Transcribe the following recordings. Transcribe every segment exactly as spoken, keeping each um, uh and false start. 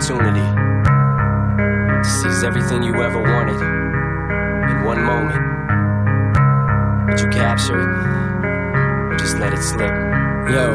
opportunity to seize everything you ever wanted in one moment. Would you capture it, or just let it slip? Yo.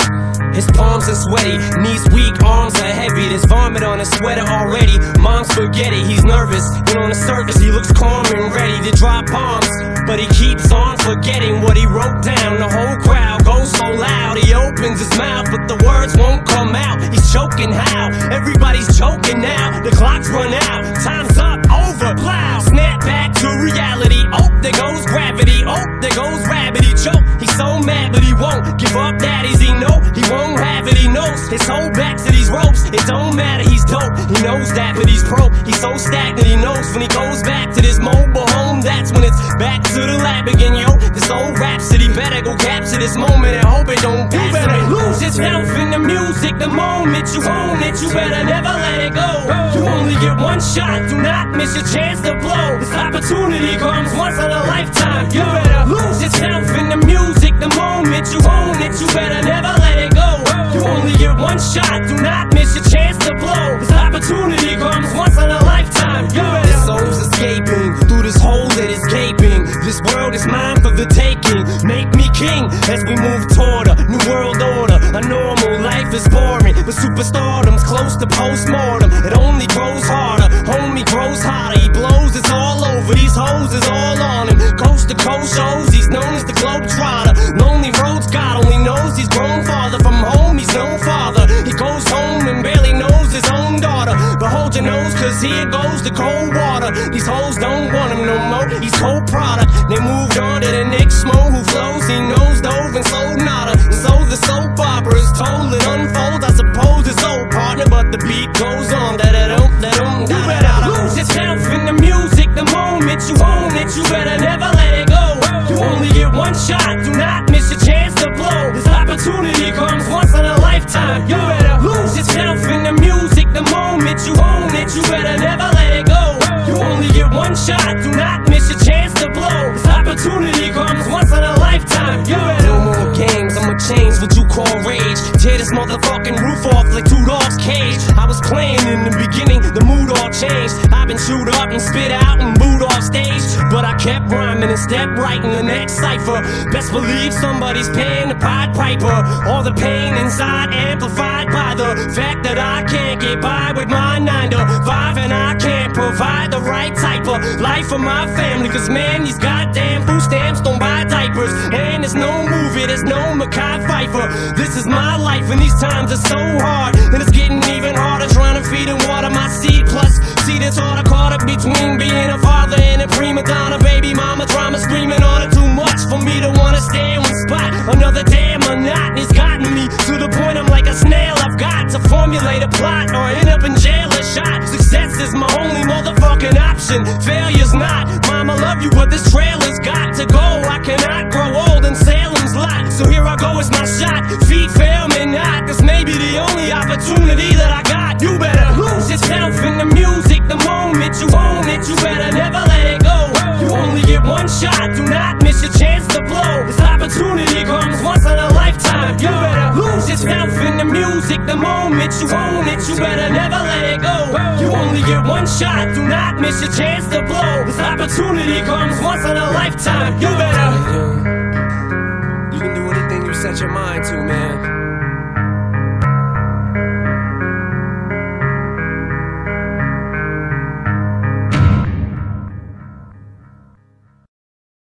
His palms are sweaty, knees weak, arms are heavy. There's vomit on his sweater already. Mom's spaghetti, he's nervous, but on the surface he looks calm and ready to drop bombs. But he keeps on forgetting what he wrote down. The whole crowd goes so loud, he opens his mouth, but the words won't come out. He's choking how? Everybody's choking now. The clock's run out, time's up, over, loud. Snap back to reality, oh, there goes gravity. Oh, there goes rabbit, he choke. He's so mad, but he won't give up, that is he know. He won't have it, he knows his whole back to these ropes. It don't matter, he's dope, he knows that, but he's broke. He's so stagnant, he knows when he goes back to this mobile home, that's when it's back to the lab again, yo. This old rhapsody better go capture this moment and hope it don't pass. You better lose yourself in the music the moment you own it. You better never let it go. You only get one shot, do not miss your chance to blow. This opportunity comes once in a lifetime. You better lose yourself in the music the moment you own it. You better never let it go. You only get one shot, do not miss your chance to blow. This opportunity comes once in a lifetime. You better. This soul's escaping through this hole that is gaping. This world is mine for the taking. Make me king as we move toward a new world order. A normal life is boring, but superstardom's close to postmortem. It only grows harder, homie grows hotter. He blows, it's all over. These hoes is all on him. Coast to coast shows, he's known as the Globetrotter. Lonely roads, God only knows he's grown farther from home. He's no father. He goes home and barely knows his own daughter. But hold your nose, cause here goes the cold water. These hoes don't want him no more. He's cold product. They moved on to the next Smo who flows. He knows dove and sold nada. And so the soap opera is told and unfolds. I suppose it's old partner, but the beat goes on. Da da dum da dum. You better lose yourself in the music the moment you own it. You better never let it go. You only get one shot, do not miss your chance to blow. This opportunity comes once in a lifetime. You better lose yourself in the music the moment you own it. You better never let it go. You only get one shot, do not miss your chance to blow. This opportunity comes once in a lifetime. You better. No more games, I'ma change what you call rage. Tear this motherfucking roof off like two dogs' cage. I was playing in the beginning, the mood all changed. I've been chewed up and spit out and booed off stage, but I kept rhyming and stepped right in the next cipher. Best believe somebody's paying the Pied Piper. All the pain inside amplified by the fact that I can't get by with my nine to five, and I can't provide the right type of life for my family. Cause man, these goddamn food stamps don't buy diapers, and there's no movie, there's no Mekhi Phifer. This is my life and these times are so hard, and it's getting even harder trying to feed and water my seed. Plus, see this order caught up between being a father and a prima donna. Baby mama drama screaming on it, too much for me to wanna stay in one spot. Another damn monotony's gotten me to the point I'm like a snail. I've got to formulate a plot or end up in jail or shot. Success is my only motherfucking option, failure's not. Mama love you, but this trailer's got to go. I cannot grow old in Salem's lot, so here I go, it's my shot. Feet fail me not, this may be the only opportunity that I got. You better lose yourself in the music the moment you own it. You better never let it go. You only get one shot, do not miss your chance to blow. This opportunity comes once in a lifetime. You better lose yourself in the music the moment you own it. You better never let it go. You only get one shot, do not miss your chance to blow. This opportunity comes once in a lifetime. You better. You can do anything you set your mind to, man.